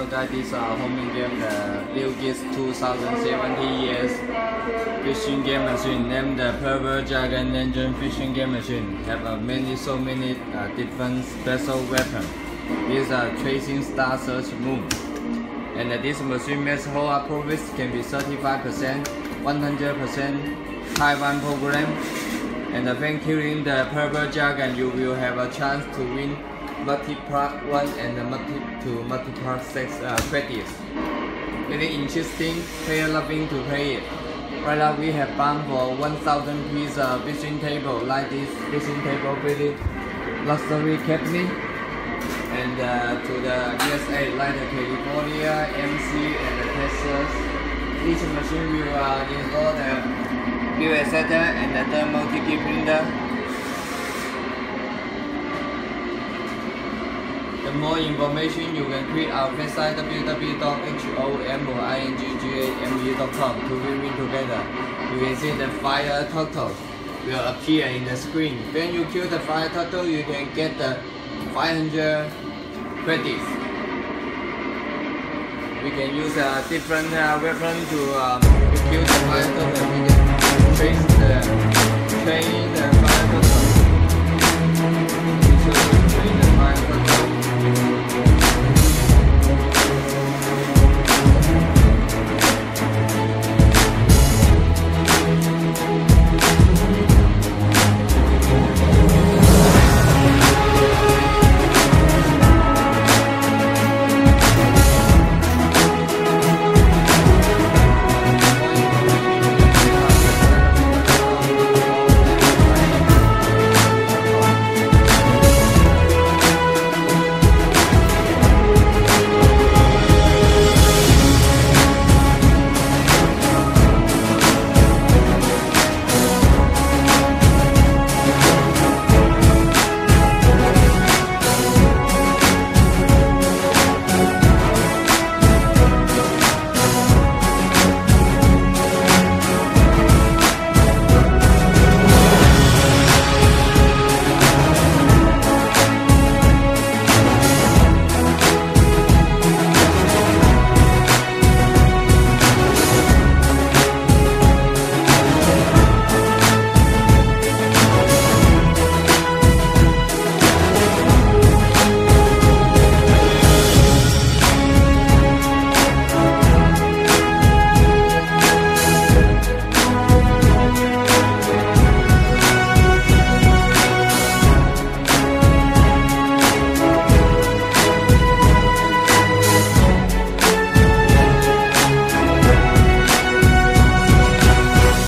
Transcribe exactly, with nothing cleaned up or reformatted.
that is a homing game, the Liu Gis two thousand seventy years fishing game machine named the Purple Dragon Engine fishing game machine. Have uh, many so many uh, different special weapons. This is a tracing star search moon. And uh, this machine makes whole up profits can be thirty-five percent, one hundred percent Taiwan program. And uh, when killing the Purple Dragon, you will have a chance to win multiple one and multi to multiple six uh, credits. Very interesting, player loving to play it. Right now we have bound for one thousand piece uh, fishing table like this fishing table, very luxury cabinet. And uh, to the U S A like the California, M C and the Texas. Each machine will uh, install the view setter and the thermal multi-key printer. For more information, you can click our website w w w dot homingame dot com to win together. You can see the fire turtle will appear in the screen. When you kill the fire turtle, you can get the five hundred credits. We can use a different uh, weapon to, um, to kill the fire turtle. We can trace the train the